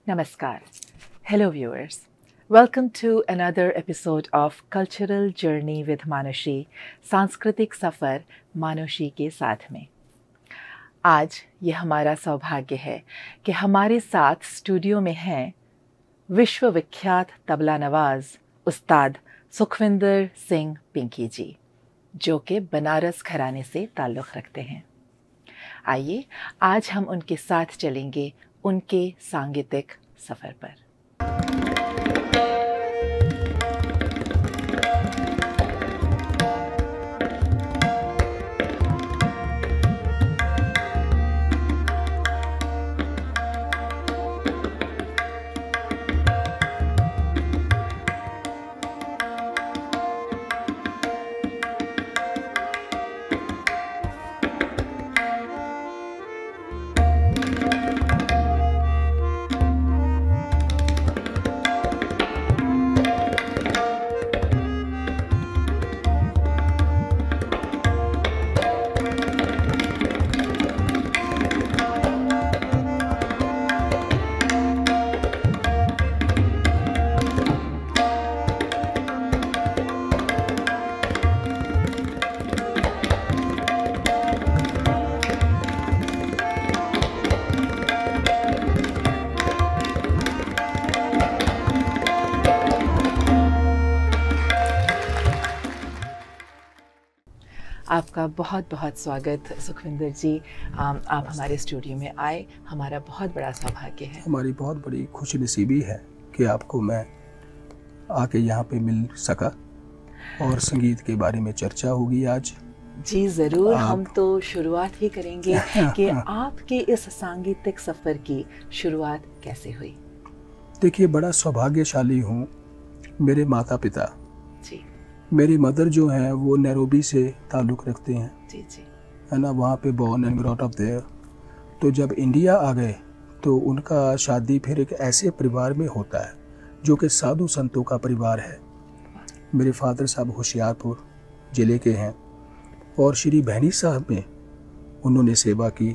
Namaskar. Hello viewers. Welcome to another episode of Cultural Journey with Manushi, सांस्कृतिक सफ़र मानुषी के साथ में। आज ये हमारा सौभाग्य है कि हमारे साथ स्टूडियो में हैं विश्वविख्यात तबला नवाज उस्ताद सुखविंदर सिंह पिंकी जी, जो कि बनारस घराने से ताल्लुक़ रखते हैं। आइए आज हम उनके साथ चलेंगे उनके सांगीतिक सफ़र पर। आपका बहुत बहुत स्वागत सुखविंदर जी। आप हमारे स्टूडियो में आए, हमारा बहुत बड़ा सौभाग्य है। हमारी बहुत बड़ी खुशनसीबी है कि आपको मैं आके यहाँ पे मिल सका और संगीत के बारे में चर्चा होगी आज। जी ज़रूर। हम तो शुरुआत ही करेंगे कि आपके इस सांगीतिक सफ़र की शुरुआत कैसे हुई। देखिए, बड़ा सौभाग्यशाली हूँ। मेरे माता पिता, जी, मेरी मदर जो है वो नैरोबी से ताल्लुक़ रखते हैं, जी जी, है ना, वहाँ पे born and brought up there. तो जब इंडिया आ गए तो उनका शादी फिर एक ऐसे परिवार में होता है जो कि साधु संतों का परिवार है। मेरे फादर साहब होशियारपुर ज़िले के हैं और श्री बहनी साहब में उन्होंने सेवा की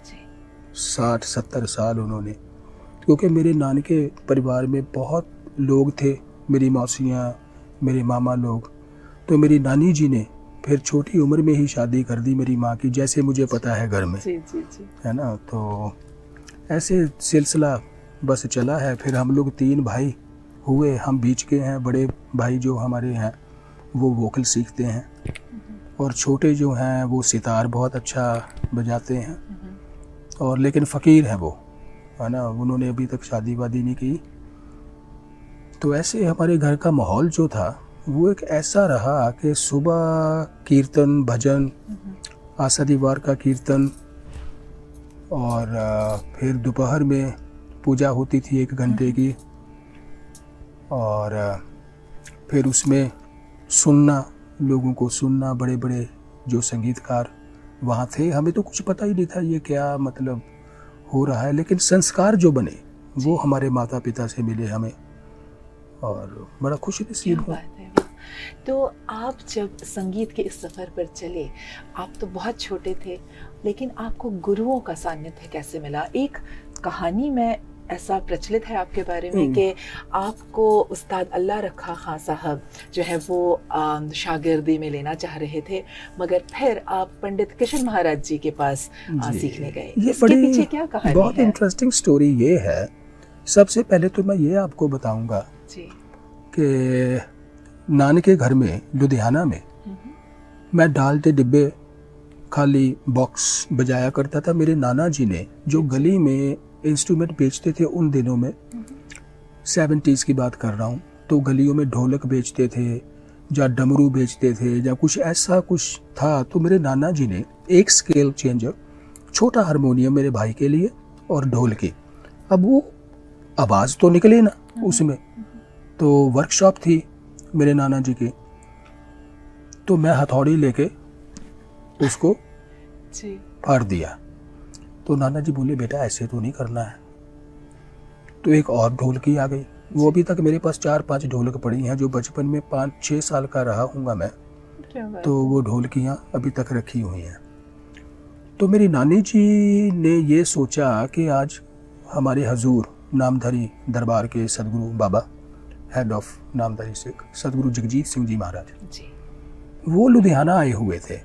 60-70 साल उन्होंने, क्योंकि मेरे नानी के परिवार में बहुत लोग थे, मेरी मौसियाँ, मेरे मामा लोग। तो मेरी नानी जी ने फिर छोटी उम्र में ही शादी कर दी मेरी माँ की, जैसे मुझे पता है घर में, जी जी जी, है ना। तो ऐसे सिलसिला बस चला है। फिर हम लोग 3 भाई हुए, हम बीच के हैं। बड़े भाई जो हमारे हैं वो वोकल सीखते हैं और छोटे जो हैं वो सितार बहुत अच्छा बजाते हैं, और लेकिन फ़कीर हैं वो, है ना। उन्होंने अभी तक शादी वादी नहीं की। तो ऐसे हमारे घर का माहौल जो था वो एक ऐसा रहा कि सुबह कीर्तन भजन, आसादीवार का कीर्तन, और फिर दोपहर में पूजा होती थी 1 घंटे की, और फिर उसमें सुनना, लोगों को सुनना। बड़े बड़े जो संगीतकार वहाँ थे, हमें तो कुछ पता ही नहीं था ये क्या मतलब हो रहा है, लेकिन संस्कार जो बने वो हमारे माता पिता से मिले हमें, और बड़ा खुश नसीब हुआ। तो आप जब संगीत के इस सफ़र पर चले, आप तो बहुत छोटे थे, लेकिन आपको गुरुओं का सानिध्य कैसे मिला? एक कहानी में ऐसा प्रचलित है आपके बारे में कि आपको उस्ताद अल्लाह रखा खां साहब जो है वो शागिर्दी में लेना चाह रहे थे, मगर फिर आप पंडित किशन महाराज जी के पास सीखने गए। इसके पीछे क्या कहानी है? बहुत इंटरेस्टिंग स्टोरी ये है। सबसे पहले तो मैं ये आपको बताऊंगा कि नानी के घर में लुधियाना में मैं डाल के डिब्बे खाली बॉक्स बजाया करता था। मेरे नाना जी ने जो गली में इंस्ट्रूमेंट बेचते थे उन दिनों में, 70s की बात कर रहा हूँ, तो गलियों में ढोलक बेचते थे या डमरू बेचते थे या कुछ ऐसा कुछ था। तो मेरे नाना जी ने एक स्केल चेंजर, छोटा हारमोनियम मेरे भाई के लिए और ढोल की। अब वो आवाज़ तो निकले ना उसमें, तो वर्कशॉप थी मेरे नाना जी की, तो मैं हथौड़ी लेके उसको फाड़ दिया। तो नाना जी बोले, बेटा ऐसे तो नहीं करना है। तो एक और ढोलकी आ गई। वो अभी तक मेरे पास 4-5 ढोलक पड़ी हैं, जो बचपन में 5-6 साल का रहा हूँगा मैं, तो वो ढोलकियाँ अभी तक रखी हुई हैं। तो मेरी नानी जी ने ये सोचा कि आज हमारे हजूर नामधारी दरबार के सदगुरु बाबा, हेड ऑफ नामधारी सिख, सदगुरु जगजीत सिंह जी महाराज जी, वो लुधियाना आए हुए थे।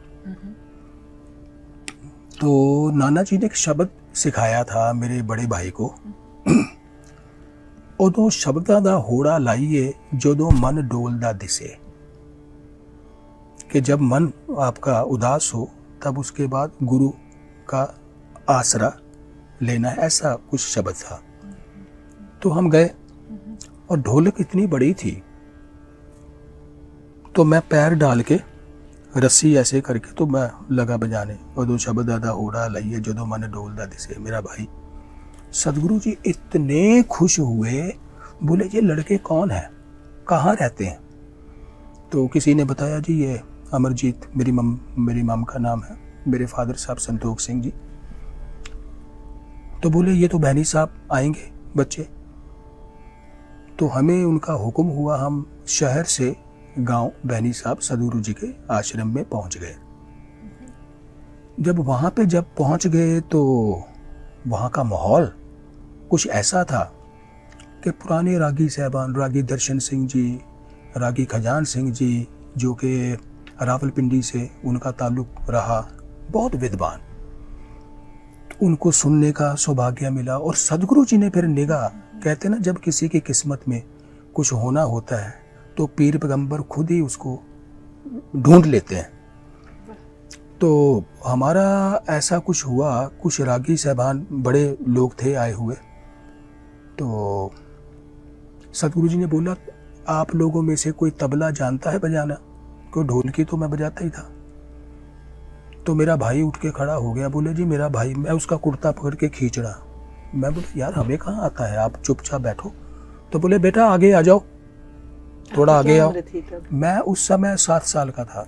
तो नाना जी ने एक शब्द सिखाया था मेरे बड़े भाई को, उदों शब्दां दा होड़ा लाइए जदों मन डोलदा दिसे, कि जब मन आपका उदास हो तब उसके बाद गुरु का आसरा लेना है, ऐसा कुछ शब्द था। तो हम गए और ढोलक इतनी बड़ी थी, तो मैं पैर डाल के रस्सी ऐसे करके तो मैं लगा बजाने, उदों शब्द दा होड़ा लाइए जदों मन डोलदा दिसे। मेरा भाई सदगुरु जी इतने खुश हुए, बोले ये लड़के कौन है, कहाँ रहते हैं? तो किसी ने बताया जी ये अमरजीत, मेरी मम का नाम है, मेरे फादर साहब संतोख सिंह जी। तो बोले ये तो बहनी साहब आएंगे बच्चे। तो हमें उनका हुक्म हुआ, हम शहर से गांव बहनी साहब सदगुरु जी के आश्रम में पहुंच गए। जब वहां पे पहुंच गए तो वहां का माहौल कुछ ऐसा था कि पुराने रागी साहबान, रागी दर्शन सिंह जी, रागी खजान सिंह जी, जो कि रावलपिंडी से उनका ताल्लुक रहा, बहुत विद्वान, उनको सुनने का सौभाग्य मिला। और सदगुरु जी ने फिर निगाह, कहते ना जब किसी की किस्मत में कुछ होना होता है तो पीर पैगंबर खुद ही उसको ढूंढ लेते हैं। तो हमारा ऐसा कुछ हुआ, कुछ रागी साहबान बड़े लोग थे आए हुए, तो सदगुरु जी ने बोला आप लोगों में से कोई तबला जानता है बजाना? कोई ढोलकी तो मैं बजाता ही था। तो मेरा भाई उठ के खड़ा हो गया, बोले जी मेरा भाई, मैं उसका कुर्ता पकड़ के खींच रहा। मैं बोला यार हमें कहाँ आता है, आप चुपचाप बैठो। तो बोले बेटा आगे आ जाओ, थोड़ा आगे आओ। मैं उस समय 7 साल का था।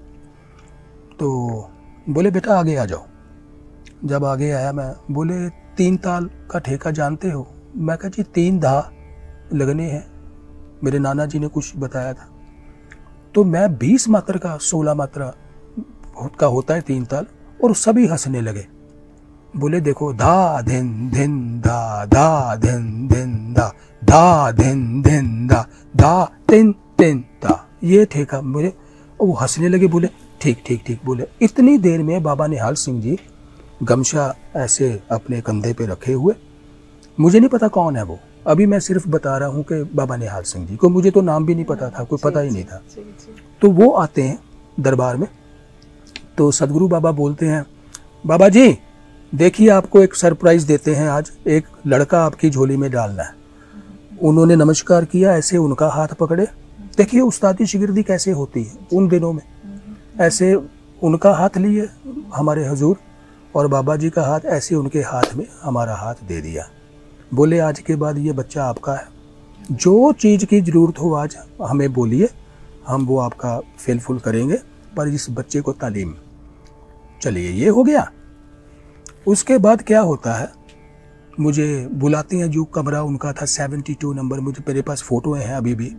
तो बोले बेटा आगे आ जाओ। जब आगे आया मैं, बोले 3 ताल का ठेका जानते हो? मैं कहा जी 3 धा लगने हैं, मेरे नाना जी ने कुछ बताया था। तो मैं 20 मात्रा का 16 मात्रा का होता है 3 ताल, और सभी हंसने लगे। बोले देखो धा धिन धिन धा, धा धिन धिन धा, धा धिन धिन धा, धा तिन तिन धा, ये ठेका। मुझे वो हंसने लगे, बोले ठीक ठीक ठीक। बोले इतनी देर में बाबा निहाल सिंह जी गमछा ऐसे अपने कंधे पे रखे हुए, मुझे नहीं पता कौन है वो, अभी मैं सिर्फ बता रहा हूँ कि बाबा निहाल सिंह जी को, मुझे तो नाम भी नहीं पता था, कोई पता ही नहीं था। तो वो आते हैं दरबार में, तो सदगुरु बाबा बोलते हैं बाबा जी देखिए आपको एक सरप्राइज देते हैं, आज एक लड़का आपकी झोली में डालना है। उन्होंने नमस्कार किया, ऐसे उनका हाथ पकड़े, देखिए उस्तादी शिगिर्दी कैसे होती है उन दिनों में, ऐसे उनका हाथ लिए हमारे हजूर, और बाबा जी का हाथ ऐसे उनके हाथ में हमारा हाथ दे दिया। बोले आज के बाद ये बच्चा आपका है, जो चीज़ की ज़रूरत हो आज हमें बोलिए, हम वो आपका फिलफुल करेंगे, पर इस बच्चे को तालीम। चलिए ये हो गया। उसके बाद क्या होता है, मुझे बुलाते हैं, जो कमरा उनका था 72 नंबर, मुझे मेरे पास फ़ोटो हैं अभी भी।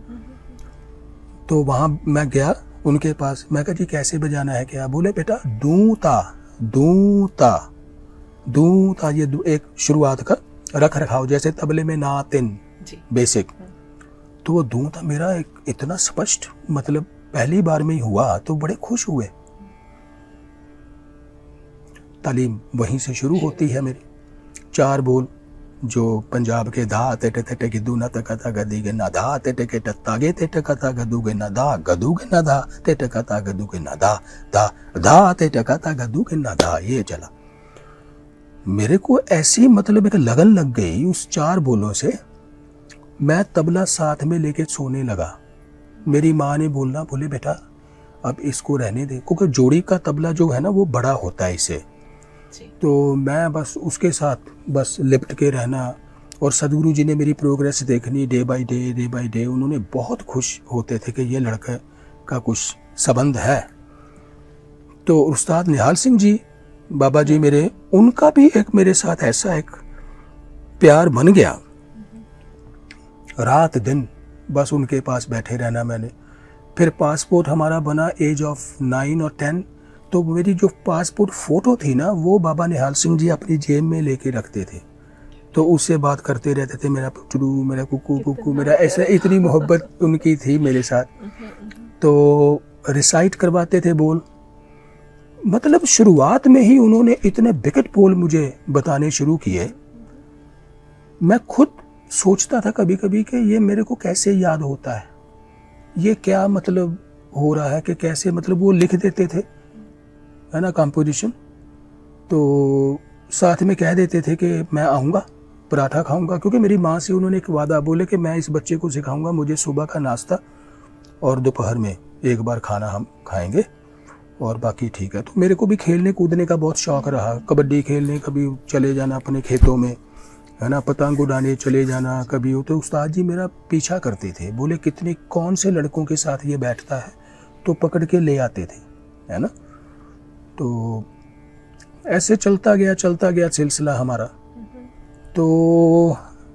तो वहाँ मैं गया उनके पास, मैं कहा जी कैसे बजाना है क्या? बोले बेटा दूता दूता दूता, ये एक शुरुआत का रख रखाव, जैसे तबले में ना तिन बेसिक। तो वो दूता मेरा इतना स्पष्ट, मतलब पहली बार में ही हुआ, तो बड़े खुश हुए। तालीम वहीं से शुरू होती है मेरी। 4 बोल जो पंजाब के धा तेटे तेटे गिद्दू न तकता गदी गे न धा तेटे के टत्ता गे तेटे कता गदू गे न धा गदू गे न धा तेटे कता गदू गे न धा धा धा तेटे कता गदू गे न धा। ये चला मेरे को, ऐसी मतलब एक लगन लग गई उस 4 बोलों से। मैं तबला साथ में लेके सोने लगा। मेरी माँ ने बोलना, बोले बेटा अब इसको रहने दे, क्योंकि जोड़ी का तबला जो है ना वो बड़ा होता है इसे। तो मैं बस उसके साथ बस लिपट के रहना, और सदगुरु जी ने मेरी प्रोग्रेस देखनी डे बाय डे। उन्होंने बहुत खुश होते थे कि ये लड़का का कुछ संबंध है। तो उस्ताद निहाल सिंह जी बाबा जी मेरे, उनका भी एक मेरे साथ ऐसा एक प्यार बन गया, रात दिन बस उनके पास बैठे रहना मैंने। फिर पासपोर्ट हमारा बना एज ऑफ 9 और 10। तो मेरी जो पासपोर्ट फ़ोटो थी ना, वो बाबा निहाल सिंह जी अपनी जेब में लेके रखते थे। तो उससे बात करते रहते थे, मेरा पुचड़ू, मेरा कुकू कुकू, मेरा ऐसा, इतनी मोहब्बत उनकी थी मेरे साथ। तो रिसाइट करवाते थे बोल, मतलब शुरुआत में ही उन्होंने इतने विकट बोल मुझे बताने शुरू किए। मैं खुद सोचता था कभी कभी कि ये मेरे को कैसे याद होता है, ये क्या मतलब हो रहा है, कि कैसे मतलब वो लिख देते थे, है ना, कंपोजिशन। तो साथ में कह देते थे कि मैं आऊँगा, पराठा खाऊंगा, क्योंकि मेरी माँ से उन्होंने एक वादा बोले कि मैं इस बच्चे को सिखाऊंगा, मुझे सुबह का नाश्ता और दोपहर में एक बार खाना हम खाएंगे और बाकी ठीक है। तो मेरे को भी खेलने कूदने का बहुत शौक़ रहा, कबड्डी खेलने कभी चले जाना अपने खेतों में, है ना, पतंग उड़ाने चले जाना कभी। तो उस्ताद जी मेरा पीछा करते थे, बोले कितने कौन से लड़कों के साथ ये बैठता है, तो पकड़ के ले आते थे, है ना। तो ऐसे चलता गया सिलसिला हमारा। तो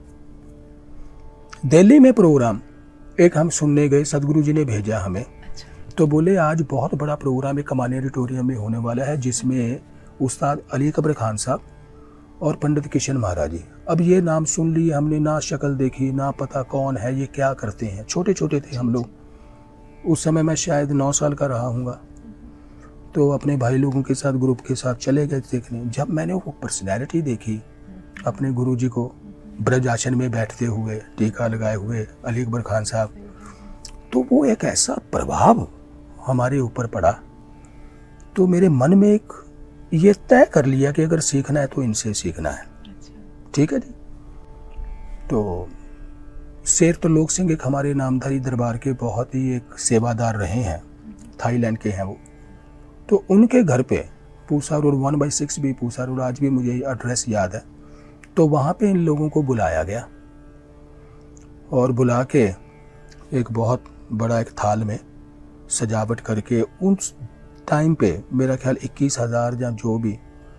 दिल्ली में प्रोग्राम एक हम सुनने गए, सदगुरु जी ने भेजा हमें। तो बोले आज बहुत बड़ा प्रोग्राम एक कमानी ऑडिटोरियम में होने वाला है, जिसमें उस्ताद अली अकबर खान साहब और पंडित किशन महाराज जी। अब ये नाम सुन लिए हमने, ना शक्ल देखी, ना पता कौन है, ये क्या करते हैं। छोटे छोटे थे हम लोग उस समय, मैं शायद 9 साल का रहा हूँगा। तो अपने भाई लोगों के साथ, ग्रुप के साथ चले गए देखने। जब मैंने वो पर्सनैलिटी देखी अपने गुरु जी को ब्रज आसन में बैठते हुए, टीका लगाए हुए, अली अकबर खान साहब, तो वो एक ऐसा प्रभाव हमारे ऊपर पड़ा। तो मेरे मन में एक ये तय कर लिया कि अगर सीखना है तो इनसे सीखना है। ठीक है जी। तो शेर तो लोक सिंह एक हमारे नामधारी दरबार के बहुत ही एक सेवादार रहे हैं, थाईलैंड के हैं वो। तो उनके घर पे पूसा रोड 1/6 भी पूसा रोड, आज भी मुझे एड्रेस याद है। तो वहाँ पे इन लोगों को बुलाया गया और बुला के एक बहुत बड़ा एक थाल में सजावट करके, उस टाइम पे मेरा ख्याल 21,000 या जो भी,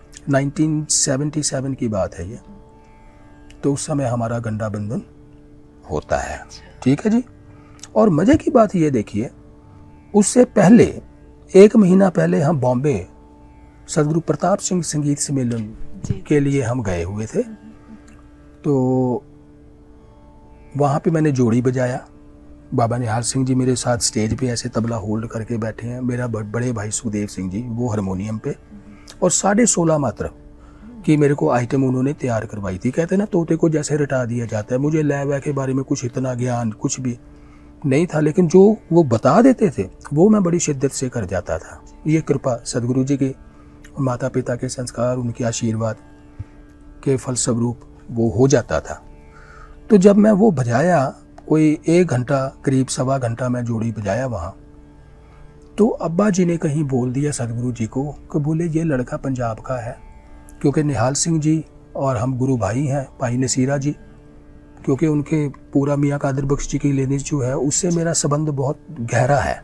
1977 की बात है ये। तो उस समय हमारा गंडा बंधन होता है। ठीक है जी। और मज़े की बात ये देखिए, उससे पहले 1 महीना पहले हम बॉम्बे सदगुरु प्रताप सिंह संगीत सम्मेलन के लिए हम गए हुए थे। तो वहाँ पे मैंने जोड़ी बजाया। बाबा निहाल सिंह जी मेरे साथ स्टेज पे ऐसे तबला होल्ड करके बैठे हैं, मेरा बड़े भाई सुखदेव सिंह जी वो हारमोनियम पे, और 16.5 मात्रा की मेरे को आइटम उन्होंने तैयार करवाई थी। कहते ना तोते को जैसे रटा दिया जाता है, मुझे लय वय के बारे में कुछ इतना ज्ञान कुछ भी नहीं था, लेकिन जो वो बता देते थे वो मैं बड़ी शिद्दत से कर जाता था। ये कृपा सदगुरु जी के, माता पिता के संस्कार, उनके आशीर्वाद के फलस्वरूप वो हो जाता था। तो जब मैं वो बजाया, कोई 1 घंटा करीब 1.25 घंटा मैं जोड़ी बजाया वहाँ, तो अब्बा जी ने कहीं बोल दिया सदगुरु जी को कि बोले ये लड़का पंजाब का है, क्योंकि निहाल सिंह जी और हम गुरु भाई हैं, भाई नसीरा जी, क्योंकि उनके पूरा मियाँ कादिर बख्श जी की लिनेज जो है उससे मेरा संबंध बहुत गहरा है।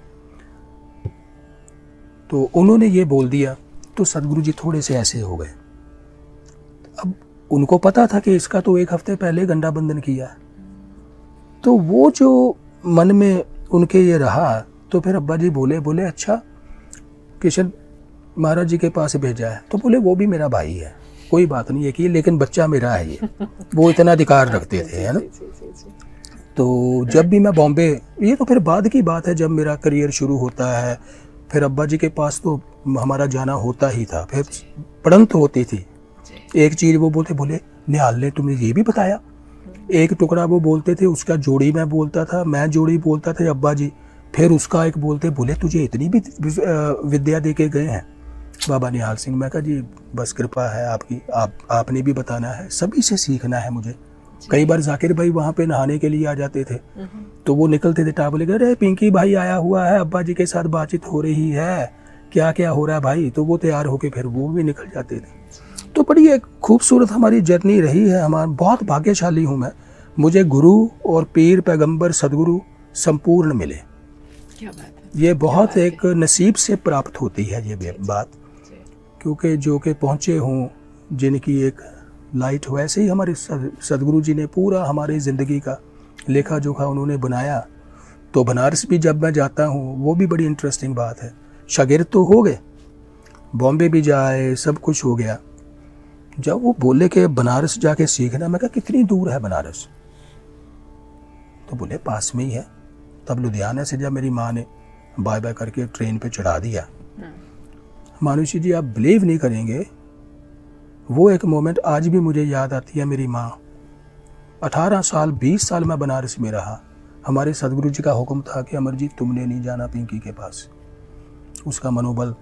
तो उन्होंने ये बोल दिया तो सदगुरु जी थोड़े से ऐसे हो गए। अब उनको पता था कि इसका तो 1 हफ्ते पहले गंडा बंधन किया, तो वो जो मन में उनके ये रहा, तो फिर अब्बा जी बोले अच्छा किशन महाराज जी के पास भेजा है, तो बोले वो भी मेरा भाई है, कोई बात नहीं है कि लेकिन बच्चा मेरा है ये। वो इतना अधिकार रखते थे, है ना। तो जब भी मैं बॉम्बे, ये तो फिर बाद की बात है, जब मेरा करियर शुरू होता है, फिर अब्बा जी के पास तो हमारा जाना होता ही था, फिर पढ़ंत होती थी। एक चीज़ वो बोले निहाल ने तुम्हें ये भी बताया, एक टुकड़ा वो बोलते थे, उसका जोड़ी मैं बोलता था, मैं जोड़ी बोलता था अब्बा जी, फिर उसका एक बोले तुझे इतनी भी विद्या दे के गए हैं बाबा निहाल सिंह। मैं कहा जी बस कृपा है आपकी, आपने भी बताना है, सभी से सीखना है मुझे। कई बार जाकिर भाई वहाँ पे नहाने के लिए आ जाते थे, तो वो निकलते थे टाबले, अरे पिंकी भाई आया हुआ है, अब्बा जी के साथ बातचीत हो रही है, क्या क्या हो रहा है भाई, तो वो तैयार होके फिर वो भी निकल जाते थे। तो बड़ी एक खूबसूरत हमारी जर्नी रही है। हमारा बहुत भाग्यशाली हूँ मैं, मुझे गुरु और पीर पैगंबर सदगुरु संपूर्ण मिले। क्या बात है। ये बहुत एक नसीब से प्राप्त होती है ये बात, क्योंकि जो के पहुँचे हों, जिनकी एक लाइट हो, ऐसे ही हमारे सदगुरु जी ने पूरा हमारी ज़िंदगी का लेखा जोखा उन्होंने बनाया। तो बनारस भी जब मैं जाता हूँ, वो भी बड़ी इंटरेस्टिंग बात है, शागिर्द तो हो गए, बॉम्बे भी जाए, सब कुछ हो गया, जब वो बोले कि बनारस जाके सीखना, मैं कहा कितनी दूर है बनारस? तो बोले पास में ही है। तब लुधियाना से जब मेरी माँ ने बाय बाय करके ट्रेन पे चढ़ा दिया, मानुषी जी आप बिलीव नहीं करेंगे, वो एक मोमेंट आज भी मुझे याद आती है। मेरी माँ 18 साल 20 साल मैं बनारस में रहा। हमारे सदगुरु जी का हुक्म था कि अमरजीत तुमने नहीं जाना पिंकी के पास, उसका मनोबल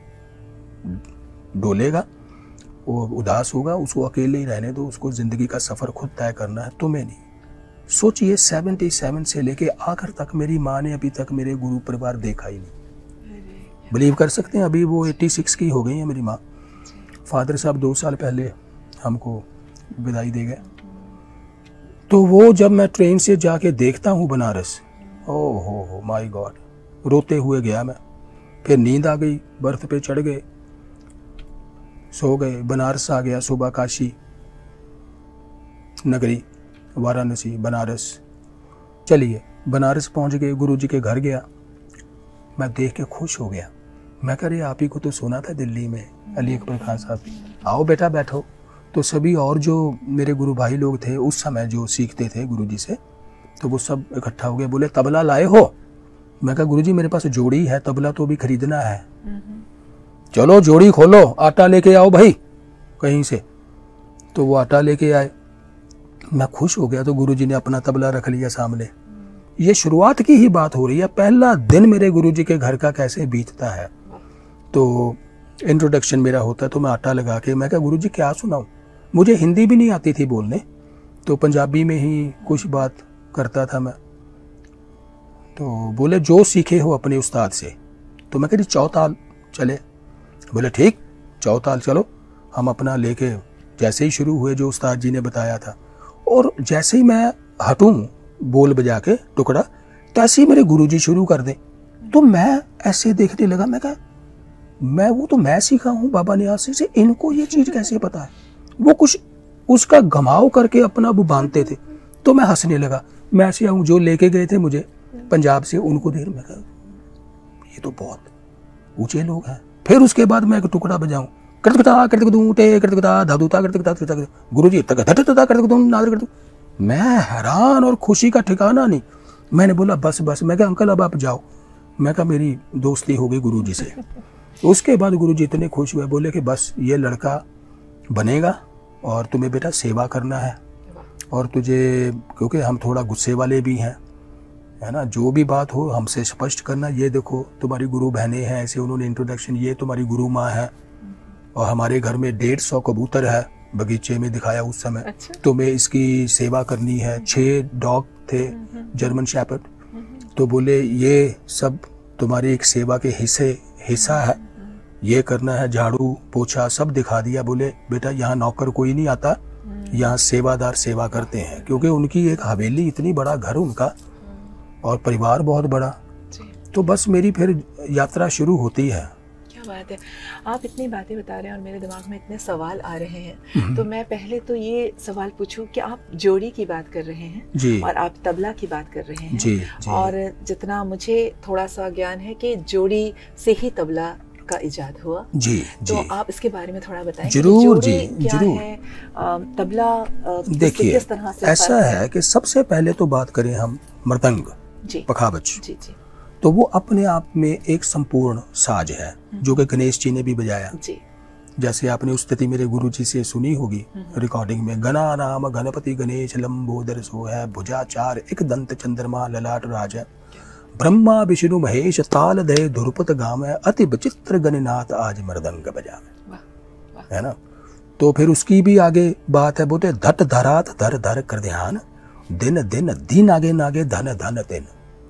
डोलेगा, वो उदास होगा, उसको अकेले ही रहने दो, उसको ज़िंदगी का सफ़र खुद तय करना है, तुम्हें नहीं। सोचिए 77 से लेके आखिर तक मेरी माँ ने अभी तक मेरे गुरु परिवार देखा ही नहीं। बिलीव कर सकते हैं, अभी वो 86 की हो गई है मेरी माँ। फादर साहब 2 साल पहले हमको विदाई दे गए। तो वो जब मैं ट्रेन से जाके देखता हूँ बनारस, ओह हो माय गॉड, रोते हुए गया मैं। फिर नींद आ गई, बर्थ पे चढ़ गए, सो गए। बनारस आ गया, सुबह काशी नगरी, वाराणसी, बनारस। चलिए बनारस पहुंच गए, गुरुजी के घर गया, मैं देख के खुश हो गया। मैं कह रही आप ही को तो सुना था दिल्ली में, अली अकबर खान साहब, आओ बेटा बैठो। तो सभी और जो मेरे गुरु भाई लोग थे उस समय जो सीखते थे गुरुजी से, तो वो सब इकट्ठा हो गए। बोले तबला लाए हो? मैं कहा गुरुजी मेरे पास जोड़ी है, तबला तो भी खरीदना है। चलो जोड़ी खोलो, आटा लेके आओ भाई कहीं से। तो वो आटा लेके आए, मैं खुश हो गया। तो गुरुजी ने अपना तबला रख लिया सामने। ये शुरुआत की ही बात हो रही है, पहला दिन मेरे गुरुजी के घर का कैसे बीतता है। तो इंट्रोडक्शन मेरा होता है, तो मैं आटा लगा के मैं कहा गुरुजी क्या सुनाऊं? मुझे हिंदी भी नहीं आती थी बोलने, तो पंजाबी में ही कुछ बात करता था मैं। तो बोले जो सीखे हो अपने उस्ताद से। तो मैं कह रही चौताल चले? बोले ठीक चौताल चलो। हम अपना लेके जैसे ही शुरू हुए जो उस्ताद जी ने बताया था, और जैसे ही मैं हटूं बोल बजा के टुकड़ा, तैसे ही मेरे गुरुजी शुरू कर दे। तो मैं ऐसे देखने लगा, मैं कहा मैं सीखा हूँ बाबा नियाज़ से, इनको ये चीज़ कैसे पता है? वो कुछ उसका घमाव करके अपना वो बांधते थे। तो मैं हंसने लगा। मैं ऐसे आऊँ, जो लेके गए थे मुझे पंजाब से, उनको देर में कहा ये तो बहुत ऊंचे लोग हैं। फिर उसके बाद मैं एक टुकड़ा बजाऊं, गुरुजी मैं हैरान और खुशी का ठिकाना नहीं। मैंने बोला बस बस। मैं कहा अंकल अब आप जाओ। मैं कहा मेरी दोस्ती हो गई गुरुजी से। उसके बाद गुरुजी इतने खुश हुए, बोले कि बस ये लड़का बनेगा और तुम्हें बेटा सेवा करना है, और तुझे, क्योंकि हम थोड़ा गुस्से वाले भी हैं, है ना, जो भी बात हो हमसे स्पष्ट करना। ये देखो तुम्हारी गुरु बहनें हैं, ऐसे उन्होंने इंट्रोडक्शन, ये तुम्हारी गुरु माँ है, और हमारे घर में 150 कबूतर है बगीचे में दिखाया उस समय। अच्छा? तुम्हें इसकी सेवा करनी है। 6 डॉग थे जर्मन शेपर्ड। तो बोले ये सब तुम्हारी एक सेवा के हिस्सा है, ये करना है। झाड़ू पोछा सब दिखा दिया। बोले बेटा यहाँ नौकर कोई नहीं आता, यहाँ सेवादार सेवा करते हैं, क्योंकि उनकी एक हवेली, इतनी बड़ा घर उनका, और परिवार बहुत बड़ा। तो बस मेरी फिर यात्रा शुरू होती है। क्या बात है, आप इतनी बातें बता रहे हैं और मेरे दिमाग में इतने सवाल आ रहे हैं। तो मैं पहले तो ये सवाल पूछूं कि आप जोड़ी की बात कर रहे हैं जी, और आप तबला की बात कर रहे हैं जी, जी। और जितना मुझे थोड़ा सा ज्ञान है कि जोड़ी से ही तबला का इजाद हुआ जी, तो जी। आप इसके बारे में थोड़ा बताएं। जरूर जी, जरूर। तबला देखिए किस तरह से ऐसा है कि सबसे पहले तो बात करें हम मृदंग, पखावज, तो वो अपने आप में एक संपूर्ण साज है, जो कि गणेश जी ने भी बजाया जी। जैसे आपने उस स्थिति मेरे गुरु जी से सुनी होगी रिकॉर्डिंग में, गणा नाम गणपति गणेश लंबोदर सो है, भुजाचार एक दंत चंद्रमा ललाट राज है, ब्रह्मा विष्णु महेश ताल दे धुरपत गावे, अति विचित्र गणनाथ आज मृदंग बजावे, है ना। तो फिर उसकी भी आगे बात है, बोलते धट धरात धर धर कर ध्यान, दिन दिन दिन आगे नागे धन धन तिन,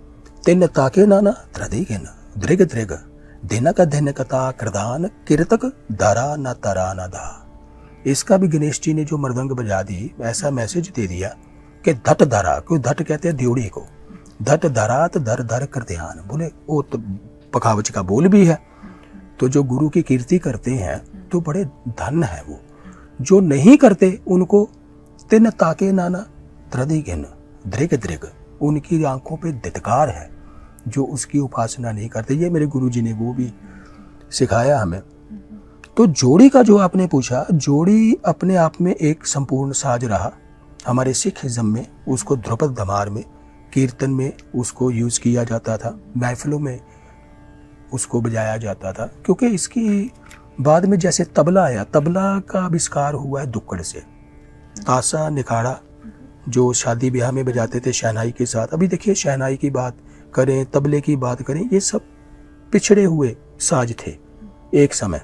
तिन ताके नाना त्रदिगिन, दृग दृग दिन का दिन कता कृदान, कीर्तक धरा न तरा न धा। इसका भी गणेश जी ने जो मृदंग बजा दी, ऐसा मैसेज दे दिया कि धट धरा, कोई धट कहते हैं ड्योढ़ी को, धट धरात धर धर कर ध्यान। बोले वो तो पखावज का बोल भी है। तो जो गुरु की कीर्ति करते हैं तो बड़े धन है वो, जो नहीं करते उनको तिन ताके नाना त्रदिगिन, दृग दृग, उनकी आंखों पे धिक्कार है जो उसकी उपासना नहीं करते। ये मेरे गुरुजी ने वो भी सिखाया हमें। तो जोड़ी का जो आपने पूछा, जोड़ी अपने आप में एक संपूर्ण साज रहा। हमारे सिखिज्म में उसको ध्रुपद धमार में, कीर्तन में उसको यूज़ किया जाता था, महफिलों में उसको बजाया जाता था। क्योंकि इसकी बाद में जैसे तबला आया, तबला का आविष्कार हुआ है दुक्कड़ से। तासा, निखाड़ा जो शादी ब्याह में बजाते थे शहनाई के साथ, अभी देखिए शहनाई की बात करें, तबले की बात करें, ये सब पिछड़े हुए साज थे एक समय।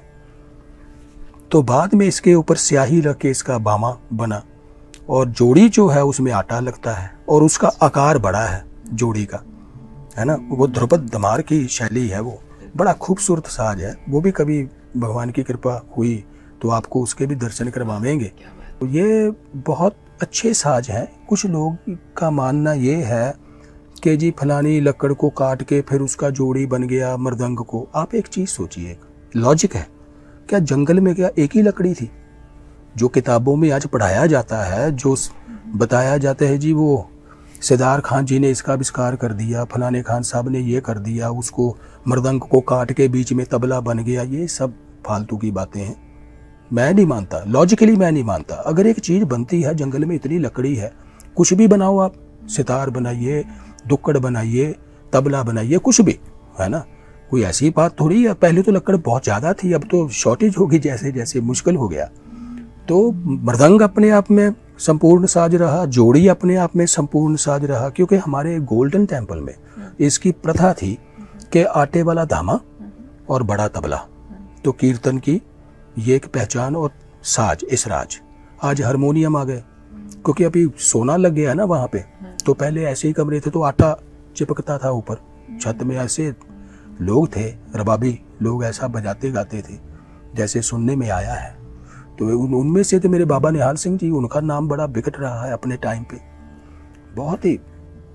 तो बाद में इसके ऊपर स्याही रख के इसका बामा बना, और जोड़ी जो है उसमें आटा लगता है और उसका आकार बड़ा है जोड़ी का, है ना। वो ध्रुपद धमार की शैली है, वो बड़ा खूबसूरत साज है। वो भी कभी भगवान की कृपा हुई तो आपको उसके भी दर्शन करवाएंगे। तो ये बहुत अच्छे साज हैं। कुछ लोग का मानना ये है कि जी फलानी लकड़ को काट के फिर उसका जोड़ी बन गया मृदंग को। आप एक चीज़ सोचिए, लॉजिक है, क्या जंगल में क्या एक ही लकड़ी थी? जो किताबों में आज पढ़ाया जाता है, जो बताया जाता है जी वो सिदार खान जी ने इसका आविष्कार कर दिया, फलाने खान साहब ने ये कर दिया, उसको मृदंग को काट के बीच में तबला बन गया, ये सब फालतू की बातें हैं। मैं नहीं मानता, लॉजिकली मैं नहीं मानता। अगर एक चीज़ बनती है, जंगल में इतनी लकड़ी है, कुछ भी बनाओ आप, सितार बनाइए, दुक्कड़ बनाइए, तबला बनाइए, कुछ भी, है ना। कोई ऐसी बात थोड़ी है। पहले तो लकड़ बहुत ज़्यादा थी, अब तो शॉर्टेज होगी, जैसे जैसे मुश्किल हो गया। तो मृदंग अपने आप में संपूर्ण साज रहा, जोड़ी अपने आप में संपूर्ण साज रहा। क्योंकि हमारे गोल्डन टेम्पल में इसकी प्रथा थी कि आटे वाला धामा और बड़ा तबला, तो कीर्तन की ये एक पहचान और साज, इसराज। आज हारमोनियम आ गए, क्योंकि अभी सोना लग गया ना वहाँ पे। तो पहले ऐसे ही कमरे थे तो आटा चिपकता था ऊपर छत में। ऐसे लोग थे, रबाबी लोग, ऐसा बजाते गाते थे जैसे सुनने में आया है। तो उनमें से थे मेरे बाबा निहाल सिंह जी, उनका नाम बड़ा विकट रहा है अपने टाइम पे। बहुत ही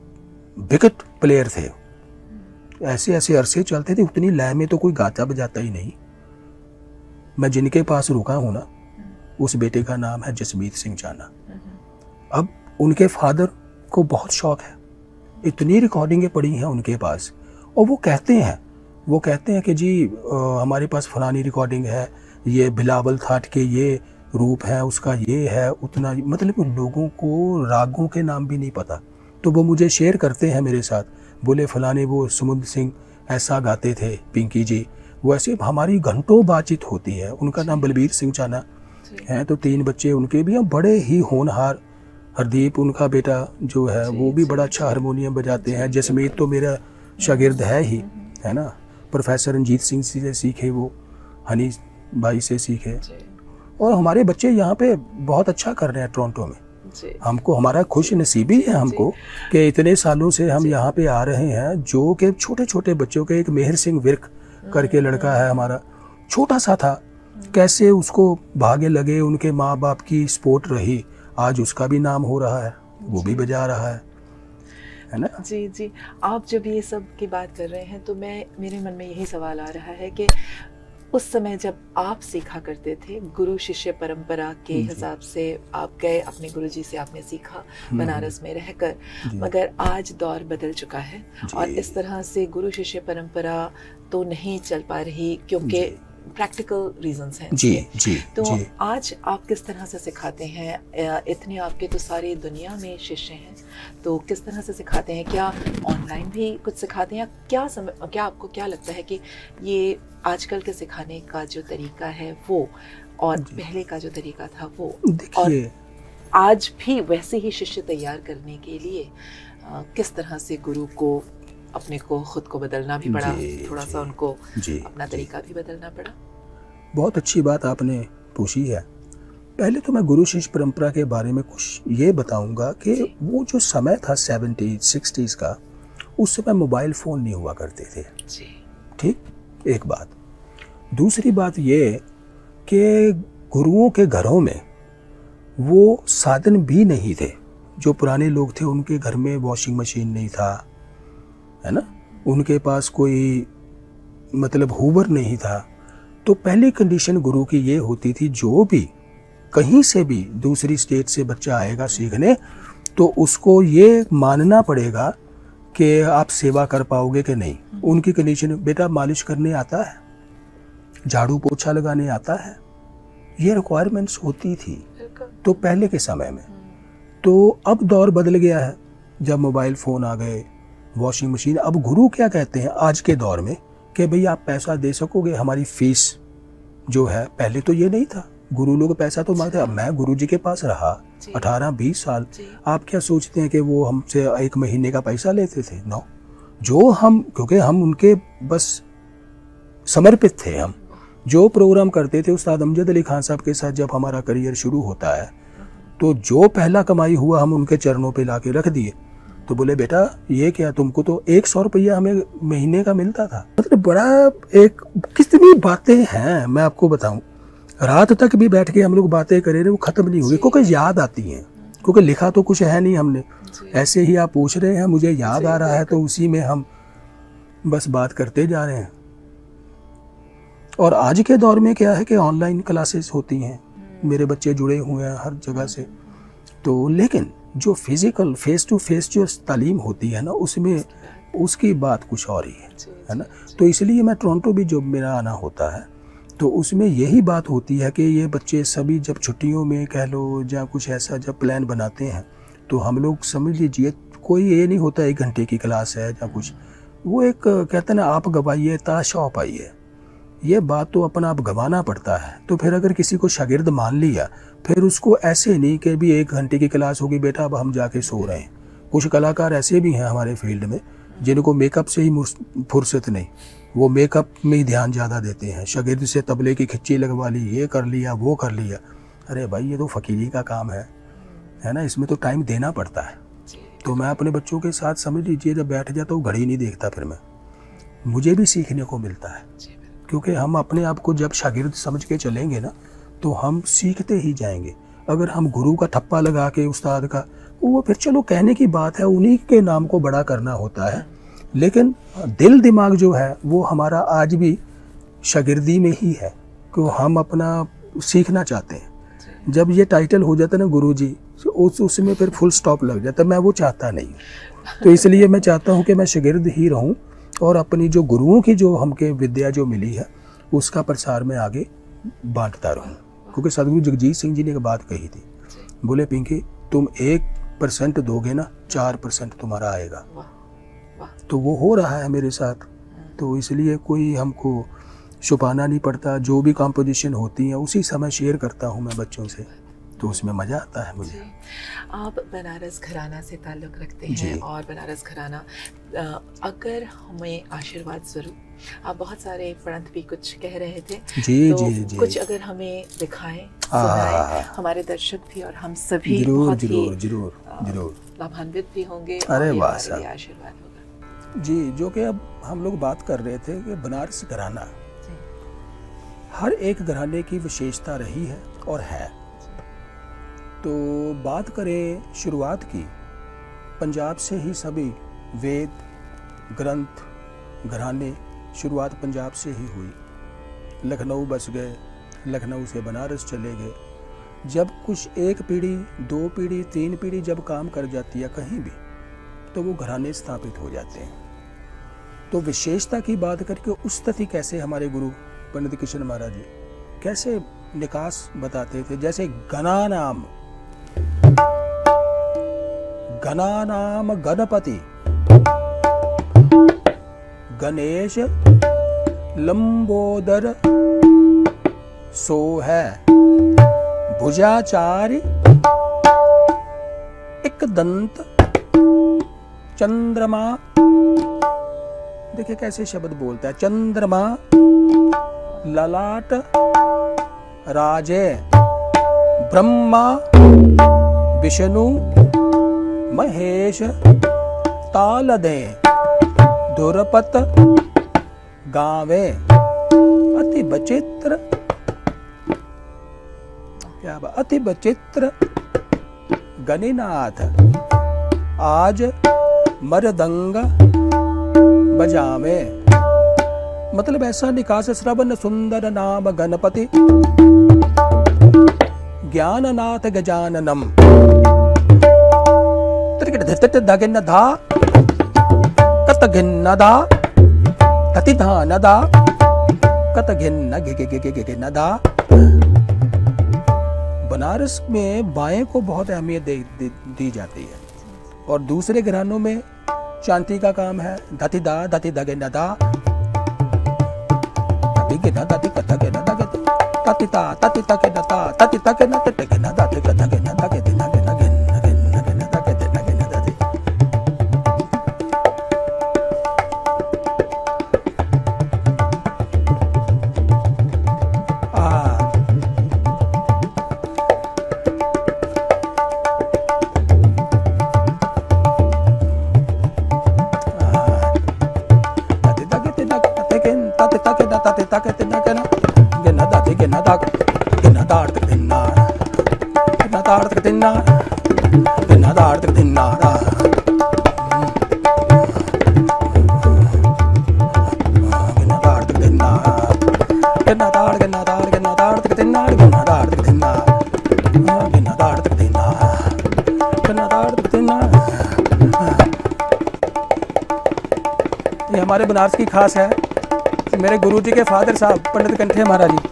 विकट प्लेयर थे, ऐसे ऐसे अरसे चलते थे। उतनी लय में तो कोई गाता बजाता ही नहीं। मैं जिनके पास रुका हूं ना, उस बेटे का नाम है जसमीत सिंह चाना। अब उनके फादर को बहुत शौक है, इतनी रिकॉर्डिंगें पड़ी हैं उनके पास, और वो कहते हैं कि जी हमारे पास फलानी रिकॉर्डिंग है, ये बिलावल थाट के ये रूप है, उसका ये है, उतना। मतलब लोगों को रागों के नाम भी नहीं पता। तो वो मुझे शेयर करते हैं मेरे साथ, बोले फलाने वो समुद्र सिंह ऐसा गाते थे, पिंकी जी। वो ऐसे हमारी घंटों बातचीत होती है। उनका नाम बलबीर सिंह चाना है। तो 3 बच्चे उनके भी हैं, बड़े ही होनहार। हरदीप उनका बेटा जो है वो भी बड़ा अच्छा हारमोनियम बजाते हैं। जसमीत तो मेरा शागिर्द है ही, है ना। प्रोफेसर रंजीत सिंह से सीखे, वो हनी भाई से सीखे। और हमारे बच्चे यहाँ पे बहुत अच्छा कर रहे हैं टोरंटो में। हमको, हमारा खुश नसीबी है हमको कि इतने सालों से हम यहाँ पे आ रहे हैं। जो कि छोटे छोटे बच्चों के, एक मेहर सिंह विर्क करके लड़का है हमारा, छोटा सा था, कैसे उसको भागे लगे, उनके माँ बाप की सपोर्ट रही, आज उसका भी नाम हो रहा है, वो भी बजा रहा है ना। जी जी, आप जब ये सब की बात कर रहे हैं तो मेरे मन में यही सवाल आ रहा है कि उस समय जब आप सीखा करते थे, गुरु शिष्य परंपरा के हिसाब से आप गए, अपने गुरुजी से आपने सीखा बनारस में रहकर, मगर आज दौर बदल चुका है और इस तरह से गुरु शिष्य परंपरा तो नहीं चल पा रही, क्योंकि प्रैक्टिकल रीजंस हैं। जी। तो आज आप किस तरह से सिखाते हैं? इतने आपके तो सारी दुनिया में शिष्य हैं, तो किस तरह से सिखाते हैं? क्या ऑनलाइन भी कुछ सिखाते हैं? क्या आपको क्या लगता है कि ये आजकल के सिखाने का जो तरीका है वो, और पहले का जो तरीका था वो, और आज भी वैसे ही शिष्य तैयार करने के लिए किस तरह से गुरु को, अपने को, खुद को बदलना भी पड़ा, थोड़ा सा उनको अपना तरीका भी बदलना पड़ा? बहुत अच्छी बात आपने पूछी है। पहले तो मैं गुरु शिष्य परंपरा के बारे में कुछ ये बताऊंगा कि वो जो समय था 70s 60s का, उस समय मोबाइल फ़ोन नहीं हुआ करते थे। ठीक, एक बात। दूसरी बात ये कि गुरुओं के घरों में वो साधन भी नहीं थे। जो पुराने लोग थे उनके घर में वॉशिंग मशीन नहीं था, है ना, उनके पास कोई मतलब हूवर नहीं था। तो पहली कंडीशन गुरु की ये होती थी, जो भी कहीं से भी दूसरी स्टेट से बच्चा आएगा सीखने, तो उसको ये मानना पड़ेगा कि आप सेवा कर पाओगे कि नहीं। उनकी कंडीशन, बेटा मालिश करने आता है? झाड़ू पोछा लगाने आता है, ये रिक्वायरमेंट्स होती थी तो पहले के समय में। तो अब दौर बदल गया है, जब मोबाइल फ़ोन आ गए, वॉशिंग मशीन। अब गुरु क्या कहते हैं आज के दौर में कि भाई आप पैसा दे सकोगे, हमारी फीस जो है, पहले तो ये नहीं था, गुरु लोग पैसा तो मांगते। अब मैं गुरु जी के पास रहा 18-20 साल, आप क्या सोचते हैं कि वो हमसे 1 महीने का पैसा लेते थे? नो, जो हम, क्योंकि हम उनके बस समर्पित थे। हम जो प्रोग्राम करते थे उस्ताद अमजद अली खान साहब के साथ, जब हमारा करियर शुरू होता है तो जो पहला कमाई हुआ हम उनके चरणों पे लाके रख दिए। तो बोले बेटा ये क्या, तुमको तो 100 रुपया हमें महीने का मिलता था। मतलब बड़ा एक कितनी बातें हैं मैं आपको बताऊं, रात तक भी बैठ के हम लोग बातें करे रहे, वो खत्म नहीं हुई, क्योंकि याद आती हैं, क्योंकि लिखा तो कुछ है नहीं हमने, ऐसे ही आप पूछ रहे हैं, मुझे याद आ रहा है तो उसी में हम बस बात करते जा रहे हैं। और आज के दौर में क्या है कि ऑनलाइन क्लासेस होती हैं, मेरे बच्चे जुड़े हुए हैं हर जगह से, तो लेकिन जो फिजिकल फेस टू फेस जो तालीम होती है ना, उसमें उसकी बात कुछ और ही है ना। तो इसलिए मैं टोरंटो भी जब मेरा आना होता है तो उसमें यही बात होती है कि ये बच्चे सभी जब छुट्टियों में कह लो या कुछ ऐसा जब प्लान बनाते हैं तो हम लोग समझ लीजिए, कोई ये नहीं होता 1 घंटे की क्लास है या कुछ, वो एक कहते हैं ना, आप गवाइए ताशा आप आइए, ये बात तो अपना आप गंवाना पड़ता है। तो फिर अगर किसी को शागिर्द मान लिया, फिर उसको ऐसे नहीं कि भी 1 घंटे की क्लास होगी बेटा अब हम जाके सो रहे हैं। कुछ कलाकार ऐसे भी हैं हमारे फील्ड में जिनको मेकअप से ही फुर्सत नहीं, वो मेकअप में ही ध्यान ज़्यादा देते हैं, शागिर्द से तबले की खिच्ची लगवा ली, ये कर लिया वो कर लिया। अरे भाई ये तो फ़कीरी का काम है ना, इसमें तो टाइम देना पड़ता है। तो मैं अपने बच्चों के साथ समझ लीजिए जब बैठ जाता हूँ घड़ी नहीं देखता, फिर मैं, मुझे भी सीखने को मिलता है, क्योंकि हम अपने आप को जब शागिर्द समझ के चलेंगे ना तो हम सीखते ही जाएंगे। अगर हम गुरु का ठप्पा लगा के उस्ताद का, वो फिर चलो कहने की बात है, उन्हीं के नाम को बड़ा करना होता है, लेकिन दिल दिमाग जो है वो हमारा आज भी शागिर्दी में ही है, कि हम अपना सीखना चाहते हैं। जब ये टाइटल हो जाता है ना गुरु जी, उसमें फिर फुल स्टॉप लग जाता है, मैं वो चाहता नहीं। तो इसलिए मैं चाहता हूँ कि मैं शागिर्द ही रहूँ और अपनी जो गुरुओं की जो हमके विद्या जो मिली है उसका प्रसार में आगे बांटता रहूँ। क्योंकि सदगुरु जगजीत सिंह जी ने एक बात कही थी, बोले पिंकी तुम 1% दोगे ना 4% तुम्हारा आएगा। तो वो हो रहा है मेरे साथ, तो इसलिए कोई हमको छुपाना नहीं पड़ता, जो भी कंपोजिशन होती है उसी समय शेयर करता हूँ मैं बच्चों से, तो उसमें मज़ा आता है मुझे। आप बनारस घराना से ताल्लुक़ रखते हैं और बनारस घराना, अगर हमें आशीर्वाद स्वरूप, आप बहुत सारे प्रणत भी कुछ कह रहे थे, जी तो जी जी, कुछ अगर हमें दिखाएं, सुनाएं, हमारे दर्शक भी और हम सभी बहुत ही लाभान्वित भी होंगे। अरे वाह, आशीर्वाद होगा जी। जो कि अब हम लोग बात कर रहे थे कि बनारस घराना, हर एक घराने की विशेषता रही है और है। तो बात करें शुरुआत की, पंजाब से ही सभी वेद ग्रंथ घराने शुरुआत पंजाब से ही हुई। लखनऊ बस गए, लखनऊ से बनारस चले गए। जब कुछ 1 पीढ़ी 2 पीढ़ी 3 पीढ़ी जब काम कर जाती है कहीं भी, तो वो घराने स्थापित हो जाते हैं। तो विशेषता की बात करके उस तथी कैसे हमारे गुरु पंडित किशन महाराज जी कैसे निकास बताते थे, जैसे गणा नाम गणपति गणेश लंबोदर सो है भुजाचार्य एक दंत चंद्रमा। देखिए कैसे शब्द बोलता है, चंद्रमा ललाट राजे ब्रह्मा विष्णु महेश ताल दे धुरपत गावे अति बचित्र, क्या बात, अति बचित्र गणिनाथ आज मरदंग बजावे। मतलब ऐसा निकास, श्रवण सुंदर नाम गणपति ज्ञाननाथ गजाननम दगिन्नधा कतगिन्नधा कतिधानधा कत घिन घे घे घे घे न दा। बनारस में बाएं को बहुत अहमियत दी जाती है और दूसरे घरानों में शांति का काम है। दाती दा गे न दा, गे न दाती कथा गे न दा गे ताती ता के न ता ताती ता के न ते गे न दाती कथा गे न दा गे न गे न गे न गे न गे न दा गे न गे न दाती। ये हमारे बनारस की खास है। मेरे गुरुजी के फादर साहब पंडित कंठे महाराज जी।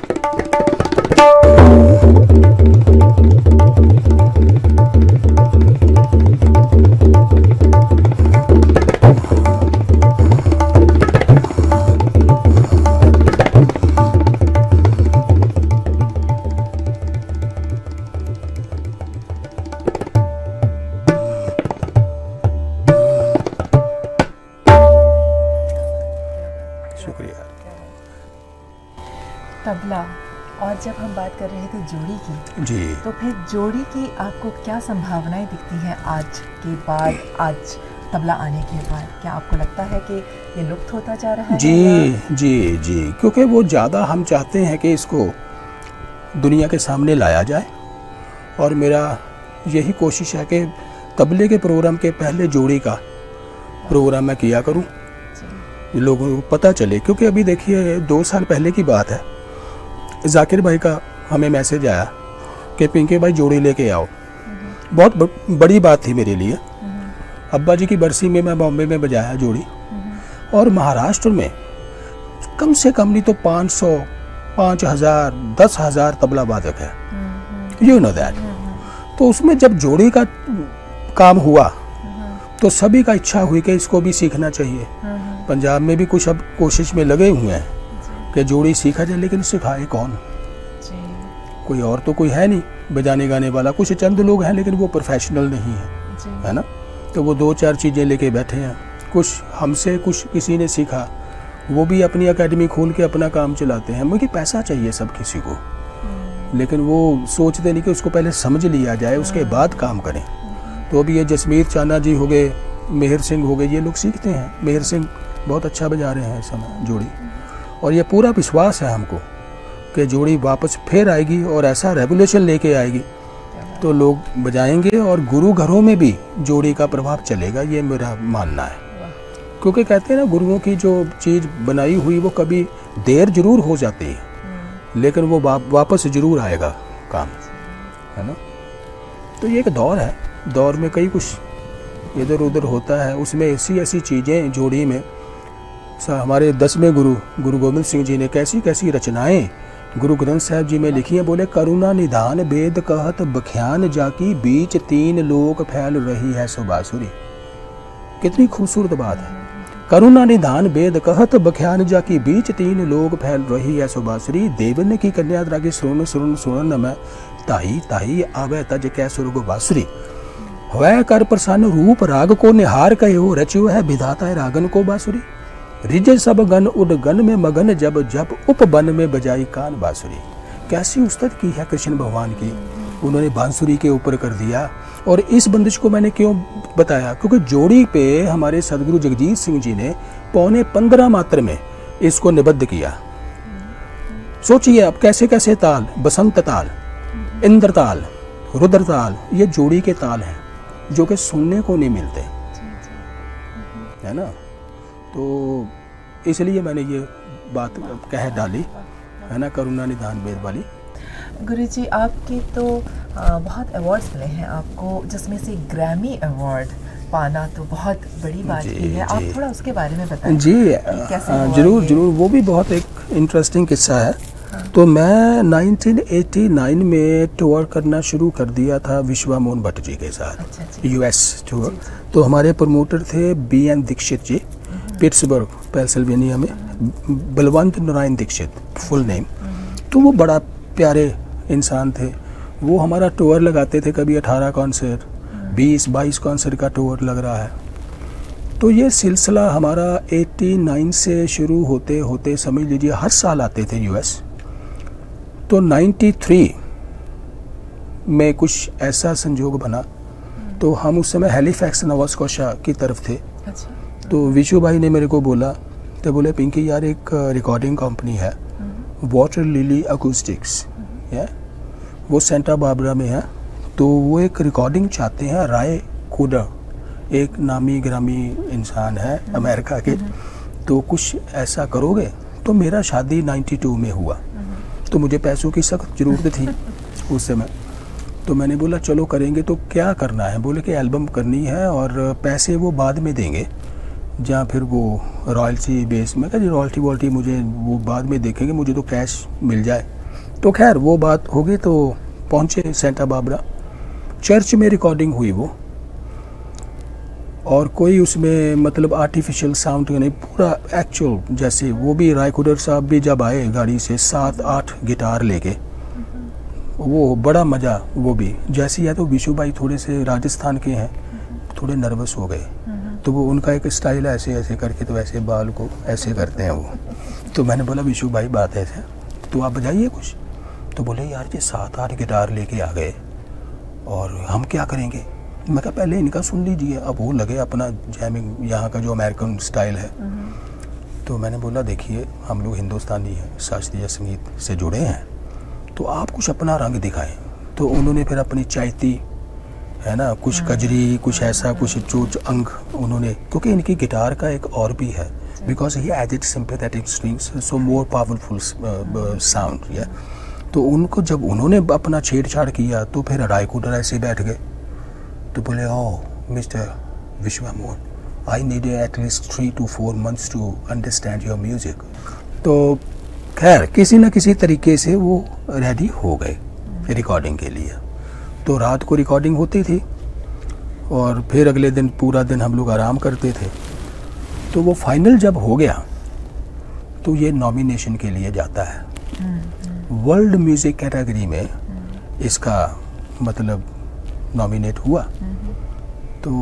तबला, और जब हम बात कर रहे थे जोड़ी की जी, तो फिर जोड़ी की आपको क्या संभावनाएं दिखती हैं आज के बाद, आज तबला आने के बाद? क्या आपको लगता है कि ये लुप्त होता जा रहा है? जी, क्योंकि वो ज़्यादा हम चाहते हैं कि इसको दुनिया के सामने लाया जाए और मेरा यही कोशिश है कि तबले के प्रोग्राम के पहले जोड़ी का प्रोग्राम मैं किया करूं, लोगों को पता चले। क्योंकि अभी देखिए 2 साल पहले की बात है, जाकिर भाई का हमें मैसेज आया कि पिंके भाई जोड़ी लेके आओ। बहुत बड़ी बात थी मेरे लिए। अब्बा जी की बरसी में मैं बॉम्बे में बजाया जोड़ी, और महाराष्ट्र में कम से कम नहीं तो 500, 5000, 10,000 तबला वादक है, यू नो दैट। तो उसमें जब जोड़ी का काम हुआ तो सभी का इच्छा हुई कि इसको भी सीखना चाहिए। पंजाब में भी कुछ अब कोशिश में लगे हुए हैं कि जोड़ी सीखा जाए, लेकिन सिखाए कौन? कोई और तो कोई है नहीं बजाने गाने वाला, कुछ चंद लोग हैं लेकिन वो प्रोफेशनल नहीं है ना। तो वो 2-4 चीज़ें लेके बैठे हैं, कुछ हमसे कुछ किसी ने सीखा, वो भी अपनी एकेडमी खोल के अपना काम चलाते हैं। मुझे पैसा चाहिए सब किसी को, लेकिन वो सोचते नहीं कि उसको पहले समझ लिया जाए, उसके बाद काम करें। तो अभी ये जसमीत चाना जी हो गए, मेहर सिंह हो गए, ये लोग सीखते हैं। मेहर सिंह बहुत अच्छा बजा रहे हैं इस समय जोड़ी, और ये पूरा विश्वास है हमको कि जोड़ी वापस फिर आएगी और ऐसा रेवोल्यूशन लेके आएगी तो लोग बजाएंगे और गुरु घरों में भी जोड़ी का प्रभाव चलेगा, ये मेरा मानना है। क्योंकि कहते हैं ना, गुरुओं की जो चीज़ बनाई हुई वो कभी देर जरूर हो जाती है, लेकिन वो वापस जरूर आएगा काम, है ना। तो ये एक दौर है, दौर में कई कुछ इधर उधर होता है, उसमें ऐसी चीज़ें जोड़ी में हमारे 10वें गुरु गोविंद सिंह जी ने कैसी रचनाएं गुरु ग्रंथ साहब जी में लिखी हैं। बोले करुणा निधान वेद कहत बख्यान जाकी बीच 3 लोक फैल रही है सुबासुरी। कितनी खूबसूरत बात है। करुणा निधान वेद कहत बख्यान जाकी बीच 3 लोक फैल रही है सुबासुरी। देवन की कन्या द्रागी सुन सुन सुन मैं ताई ताई आवे तज कै सुरगो बासुरी। वह कर प्रसन्न रूप राग को निहार कहो रच्यो है विधाता रागन को बासुरी। रिजे सब गन उड गन में मगन जब जब उपवन में बजाई कान बांसुरी। कैसी उस्तत की है कृष्ण भगवान की, उन्होंने बांसुरी के ऊपर कर दिया। और इस बंदिश को मैंने क्यों बताया, क्योंकि जोड़ी पे हमारे सदगुरु जगजीत सिंह जी ने 15.25 मात्र में इसको निबद्ध किया। सोचिए अब कैसे कैसे ताल, बसंत ताल, इंद्र ताल, रुद्र ताल, ये जोड़ी के ताल हैं जो कि सुनने को नहीं मिलते, है ना। तो इसलिए मैंने ये बात कह डाली, है ना, करुणा निधान वेद वाली। गुरुजी, आपके तो बहुत अवार्ड्स मिले हैं आपको, जिसमें से ग्रैमी अवार्ड पाना तो बहुत बड़ी बात की है। आप थोड़ा उसके बारे में बताएं। जी जरूर जरूर, वो भी बहुत एक इंटरेस्टिंग किस्सा है। तो मैं 1989 में टूर करना शुरू कर दिया था विश्वा मोहन भट्ट जी के साथ, यूएस टूर। तो हमारे प्रमोटर थे BN Dikshit ji, Pittsburgh Pennsylvania में, बलवंत नारायण दीक्षित फुल नेम। तो वो बड़ा प्यारे इंसान थे। वो हमारा टूर लगाते थे, कभी 18 कॉन्सर्ट, 20-22 कॉन्सर्ट का टूर लग रहा है। तो ये सिलसिला हमारा 89 से शुरू होते होते समझ लीजिए हर साल आते थे यूएस। तो 93 में कुछ ऐसा संजोग बना, तो हम उस समय हैलिफैक्स नोवा स्कॉशिया की तरफ थे। तो विशु भाई ने मेरे को बोला, तो बोले पिंकी यार एक रिकॉर्डिंग कंपनी है वाटर लिली अकूस्टिक्स, वो सेंटा बारबरा में है। तो वो एक रिकॉर्डिंग चाहते हैं, राय कूडर एक नामी ग्रामी इंसान है अमेरिका के, तो कुछ ऐसा करोगे। तो मेरा शादी 92 में हुआ, तो मुझे पैसों की सख्त ज़रूरत थी उस समय। तो मैंने बोला चलो करेंगे। तो क्या करना है? बोले कि एल्बम करनी है और पैसे वो बाद में देंगे, जहाँ फिर वो रॉयल्टी बेस में, कहा रॉयल्टी वॉल्टी मुझे वो बाद में देखेंगे, मुझे तो कैश मिल जाए। तो खैर वो बात हो गई। तो पहुँचे सेंटा बारबरा, चर्च में रिकॉर्डिंग हुई वो, और कोई उसमें मतलब आर्टिफिशियल साउंड नहीं, पूरा एक्चुअल जैसे। वो भी रायकुडर साहब भी जब आए गाड़ी से 7-8 गिटार लेके, वो बड़ा मज़ा। वो भी जैसे या तो विशु भाई थोड़े से राजस्थान के हैं, थोड़े नर्वस हो गए। तो वो उनका एक स्टाइल है ऐसे ऐसे करके, तो ऐसे बाल को ऐसे करते हैं वो। तो मैंने बोला विशु भाई बात ऐसे, तो आप बजाइए कुछ। तो बोले यार ये 7-8 गिटार लेके आ गए और हम क्या करेंगे। मैं कहा पहले इनका सुन लीजिए। अब वो लगे अपना जैमिंग, यहाँ का जो अमेरिकन स्टाइल है। तो मैंने बोला देखिए हम लोग हिंदुस्तानी हैं, शास्त्रीय संगीत से जुड़े हैं, तो आप कुछ अपना रंग दिखाएं। तो उन्होंने फिर अपनी चायती है ना, कुछ कजरी, कुछ ऐसा, कुछ चोच अंग उन्होंने, क्योंकि इनकी गिटार का एक और भी है, because he added sympathetic strings, so more powerful sound. या तो उनको जब उन्होंने अपना छेड़छाड़ किया, तो फिर रायकुडर ऐसे बैठ गए। तो बोले oh mister Vishwa Mohan, I need at least 3 to 4 months to understand your music. तो खैर किसी न किसी तरीके से वो रेडी हो गए रिकॉर्डिंग के लिए। तो रात को रिकॉर्डिंग होती थी और फिर अगले दिन पूरा दिन हम लोग आराम करते थे। तो वो फाइनल जब हो गया, तो ये नॉमिनेशन के लिए जाता है वर्ल्ड म्यूज़िक कैटेगरी में, इसका मतलब नॉमिनेट हुआ। तो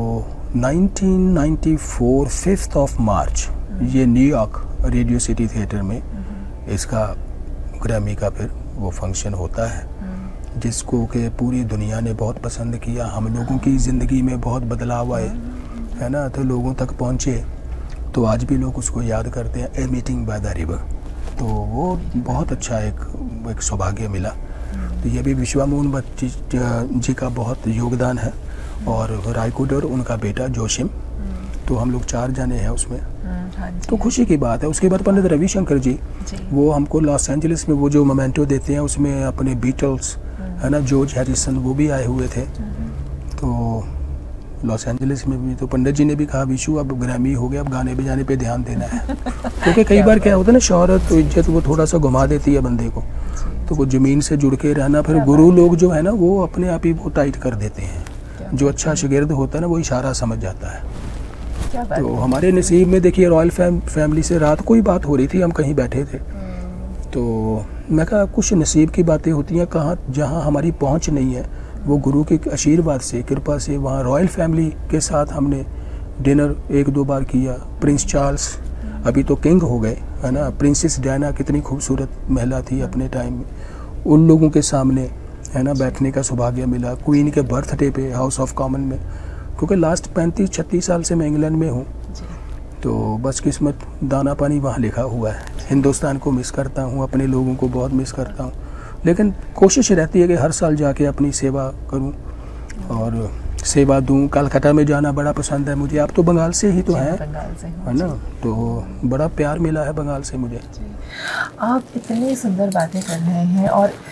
1994 5 मार्च ये न्यूयॉर्क रेडियो सिटी थिएटर में इसका ग्रैमी का फिर वो फंक्शन होता है, जिसको कि पूरी दुनिया ने बहुत पसंद किया। हम लोगों की ज़िंदगी में बहुत बदलाव आए, है ना, तो लोगों तक पहुँचे। तो आज भी लोग उसको याद करते हैं, a meeting by the river. तो वो बहुत अच्छा एक सौभाग्य मिला। तो ये भी विश्वा मोहन भट्ट जी का बहुत योगदान है, और रायकुडर उनका बेटा जोशिम। तो हम लोग 4 जने हैं उसमें। तो खुशी की बात है। उसके बाद पंडित रविशंकर जी, वो हमको लॉस एंजलिस में वो जो मोमेंटो देते हैं, उसमें अपने बीटल्स है ना, जॉर्ज हैरिसन, वो भी आए हुए थे। तो लॉस एंजलिस में भी तो पंडित जी ने भी कहा विशु अब ग्रैमी हो गया, अब गाने बजाने पे ध्यान देना है। क्योंकि कई बार क्या होता है ना, शोहरत तो इज्जत वो थोड़ा सा घुमा देती है बंदे को। तो वो ज़मीन से जुड़ के रहना, फिर गुरु लोग जो है ना वो अपने आप ही वो टाइट कर देते हैं। जो अच्छा शागिर्द होता है ना वो इशारा समझ जाता है। तो हमारे नसीब में देखिए रॉयल फैमिली से रात को ही बात हो रही थी, हम कहीं बैठे थे। तो मैं कहा कुछ नसीब की बातें होती हैं, कहाँ जहाँ हमारी पहुँच नहीं है, वो गुरु के आशीर्वाद से, कृपा से वहाँ रॉयल फैमिली के साथ हमने डिनर 1-2 बार किया। प्रिंस चार्ल्स अभी तो किंग हो गए, है ना, प्रिंसेस डायना कितनी खूबसूरत महिला थी अपने टाइम में, उन लोगों के सामने है ना बैठने का सौभाग्य मिला। क्वीन के बर्थडे पे हाउस ऑफ कॉमन में, क्योंकि लास्ट 35-36 साल से मैं इंग्लैंड में हूँ। तो बस किस्मत दाना पानी वहाँ लिखा हुआ है। हिंदुस्तान को मिस करता हूँ, अपने लोगों को बहुत मिस करता हूँ, लेकिन कोशिश रहती है कि हर साल जाके अपनी सेवा करूँ और सेवा दूँ। कलकत्ता में जाना बड़ा पसंद है मुझे। आप तो बंगाल से ही तो हैं, है ना, तो बड़ा प्यार मिला है बंगाल से मुझे। आप इतनी सुंदर बातें कर रहे हैं और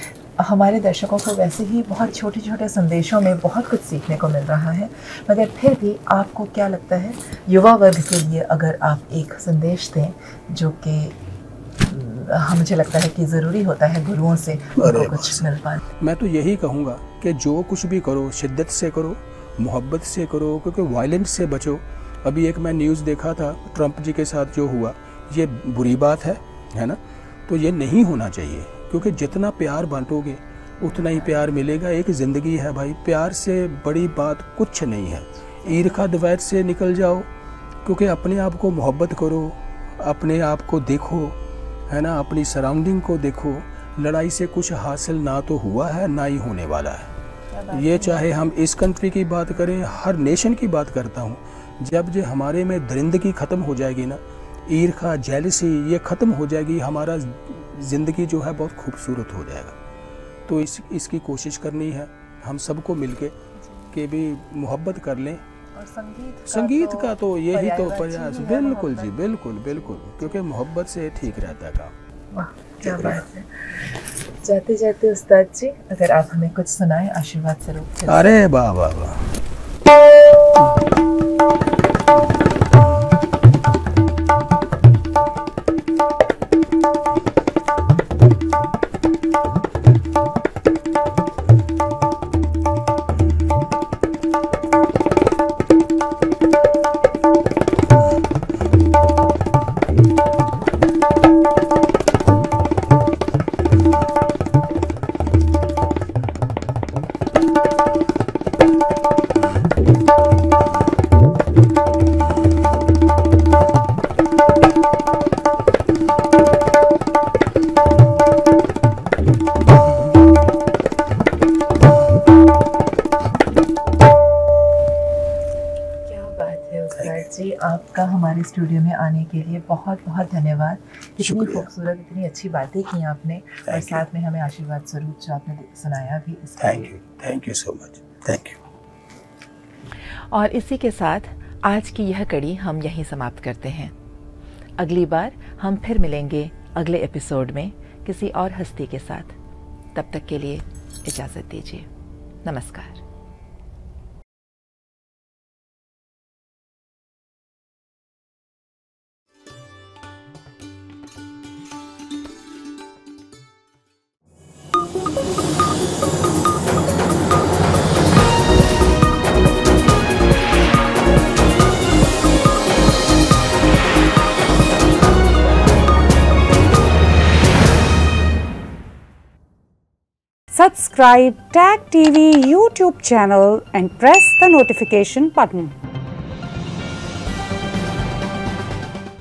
हमारे दर्शकों को वैसे ही बहुत छोटे छोटे संदेशों में बहुत कुछ सीखने को मिल रहा है, मगर फिर भी आपको क्या लगता है युवा वर्ग के लिए अगर आप एक संदेश दें जो कि मुझे लगता है कि ज़रूरी होता है गुरुओं से उनको कुछ मिल पाए? मैं तो यही कहूँगा कि जो कुछ भी करो शिद्दत से करो, मोहब्बत से करो, क्योंकि वायलेंस से बचो। अभी एक मैं न्यूज़ देखा था, ट्रंप जी के साथ जो हुआ, ये बुरी बात है ना? तो ये नहीं होना चाहिए, क्योंकि जितना प्यार बांटोगे उतना ही प्यार मिलेगा। एक ज़िंदगी है भाई, प्यार से बड़ी बात कुछ नहीं है। ईर्खा द्वैत से निकल जाओ, क्योंकि अपने आप को मोहब्बत करो, अपने आप को देखो, है ना, अपनी सराउंडिंग को देखो। लड़ाई से कुछ हासिल ना तो हुआ है ना ही होने वाला है। ये चाहे हम इस कंट्री की बात करें, हर नेशन की बात करता हूँ, जब जो हमारे में दरिंदगी ख़त्म हो जाएगी ना, ईर्खा जेलसी ये ख़त्म हो जाएगी, हमारा ज़िंदगी जो है बहुत खूबसूरत हो जाएगा। तो इसकी कोशिश करनी है हम सबको मिलके कि भी मोहब्बत कर लें। और संगीत का तो यही तो प्रयास, बिल्कुल जी, बिल्कुल बिल्कुल, क्योंकि मोहब्बत से ठीक रहता है काम। वाह क्या बात है। जाते जाते उस्ताद जी, अगर आप हमें कुछ सुनाएं आशीर्वाद स्वरूप। अरे वाह वाह वाह। जी आपका हमारे स्टूडियो में आने के लिए बहुत बहुत धन्यवाद। इतनी खूबसूरत, इतनी अच्छी बातें की आपने, और साथ में हमें आशीर्वाद स्वरूप जो आपने सुनाया भी। Thank you so much, thank you. और इसी के साथ आज की यह कड़ी हम यहीं समाप्त करते हैं। अगली बार हम फिर मिलेंगे अगले एपिसोड में किसी और हस्ती के साथ। तब तक के लिए इजाज़त दीजिए। नमस्कार। Subscribe TAG TV YouTube channel and press the notification button.